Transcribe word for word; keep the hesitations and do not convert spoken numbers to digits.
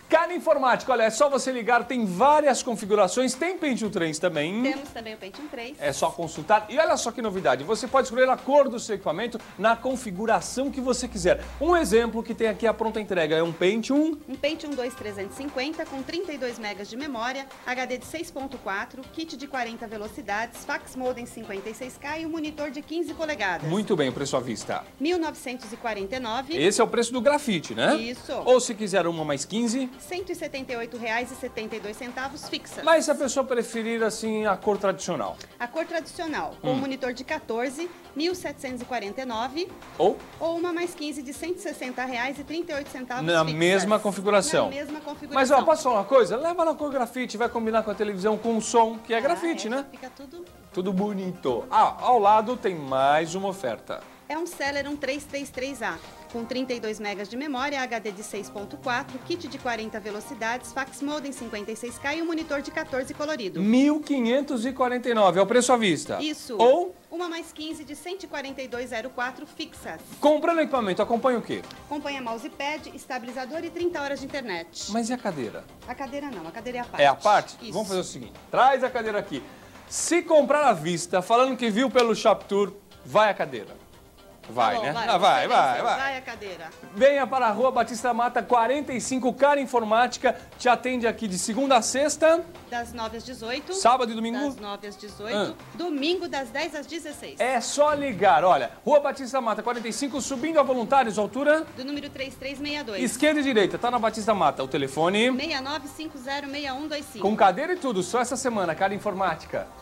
Cara Informática, olha, é só você ligar, tem várias configurações, tem Pentium três também. Temos também o Pentium três. É só consultar. E olha só que novidade, você pode escolher a cor do seu equipamento na configuração que você quiser. Um exemplo que tem aqui a pronta entrega é um Pentium... Um Pentium dois trezentos e cinquenta com trinta e dois megas de memória, H D de seis ponto quatro, kit de quarenta velocidades, fax modem cinquenta e seis K e um monitor de quinze polegadas. Muito bem, preço à vista. mil novecentos e quarenta e nove reais. Esse é o preço do grafite, né? Isso. Ou se quiser uma mais quinze... cento e setenta e oito reais e setenta e dois centavos fixa. Mas se a pessoa preferir, assim, a cor tradicional? A cor tradicional, com hum. um monitor de quatorze, mil setecentos e quarenta e nove reais. Ou? Ou uma mais quinze de cento e sessenta reais e trinta e oito centavos Na fixas. mesma configuração. Na mesma configuração. Mas, ó, posso falar uma coisa? Leva na cor grafite, vai combinar com a televisão, com o som, que é ah, grafite, é, né? Fica tudo... Tudo bonito. Ah, ao lado tem mais uma oferta. É um Celeron trezentos e trinta e três A, com trinta e dois megas de memória, H D de seis ponto quatro, kit de quarenta velocidades, fax modem cinquenta e seis K e um monitor de quatorze colorido. mil quinhentos e quarenta e nove reais, é o preço à vista. Isso. Ou? Uma mais quinze de cento e quarenta e dois reais e quatro fixas. Comprando equipamento, acompanha o quê? Acompanha mousepad, estabilizador e trinta horas de internet. Mas e a cadeira? A cadeira não, a cadeira é a parte. É a parte? Isso. Vamos fazer o seguinte, traz a cadeira aqui. Se comprar à vista, falando que viu pelo Shop Tour, vai a cadeira. Vai, tá bom, né? Vai, ah, vai, vai, vai. vai. Vai a cadeira. Venha para a Rua Batista Mata quarenta e cinco, Cara Informática. Te atende aqui de segunda a sexta. Das nove às dezoito. Sábado e domingo. Das nove às dezoito. Ah. Domingo das dez às dezesseis. É só ligar, olha. Rua Batista Mata quarenta e cinco, subindo a Voluntários, altura? Do número três três seis dois. Esquerda e direita, tá na Batista Mata. O telefone? seis nove cinco zero seis um dois cinco. Com cadeira e tudo, só essa semana, Cara Informática.